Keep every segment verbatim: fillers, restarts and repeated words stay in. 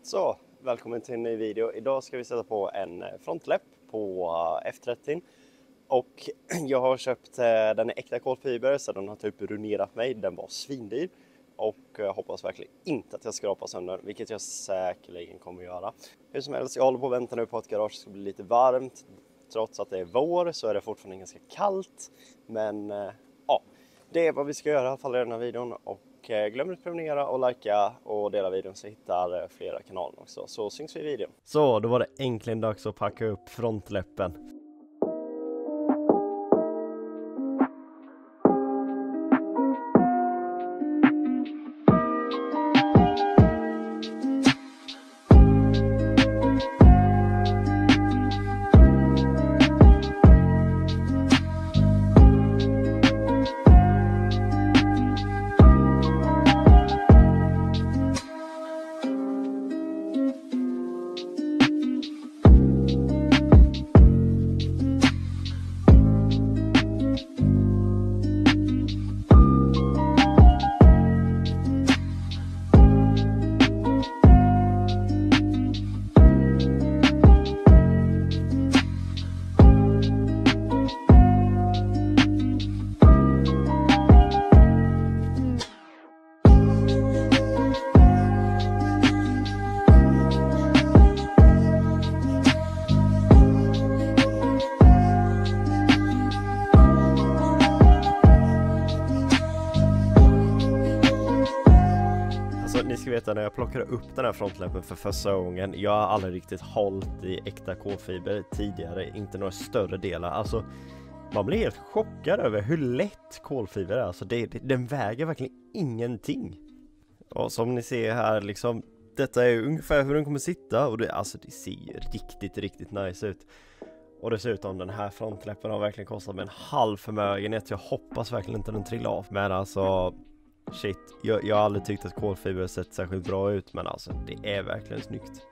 Så, välkommen till en ny video. Idag ska vi sätta på en frontläpp på F trettio. Och jag har köpt, den är äkta kolfiber så den har typ ruinerat mig. Den var svindyr. Och jag hoppas verkligen inte att jag skrapar sönder, vilket jag säkerligen kommer att göra. Hur som helst, jag håller på att vänta nu på att garaget ska bli lite varmt. Trots att det är vår så är det fortfarande ganska kallt. Men ja, det är vad vi ska göra i alla fall i den här videon. Och glöm inte att prenumerera och likea och dela videon så hittar flera kanaler också. Så syns vi i videon. Så, då var det äntligen dags att packa upp frontläppen. Ni ska veta, när jag plockade upp den här frontläppen för första gången, jag har aldrig riktigt hållit i äkta kolfiber tidigare, inte några större delar. Alltså, man blir helt chockad över hur lätt kolfiber är. Alltså, det, det, den väger verkligen ingenting. Och som ni ser här, liksom, detta är ungefär hur den kommer sitta. Och det, alltså, det ser ju riktigt, riktigt nice ut. Och dessutom, den här frontläppen har verkligen kostat mig en halv förmögenhet. Jag hoppas verkligen inte den trillar av. Men alltså... Shit, jag, jag har aldrig tyckt att kolfiber sett särskilt bra ut, men alltså det är verkligen snyggt.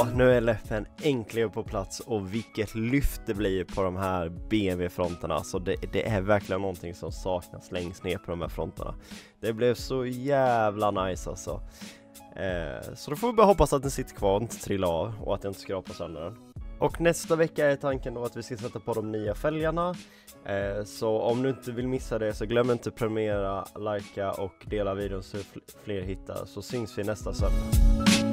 Så, nu är L F N äntligen på plats och vilket lyft det blir på de här B M W-fronterna. Alltså det, det är verkligen någonting som saknas längst ner på de här fronterna. Det blev så jävla nice alltså. Eh, så då får vi bara hoppas att den sitter kvar och inte trillar av och att den inte skrapar sönder den. Och nästa vecka är tanken då att vi ska sätta på de nya fälgarna. Eh, så om du inte vill missa det så glöm inte prenumerera, likea och dela videon så fler hittar. Så syns vi nästa söndag.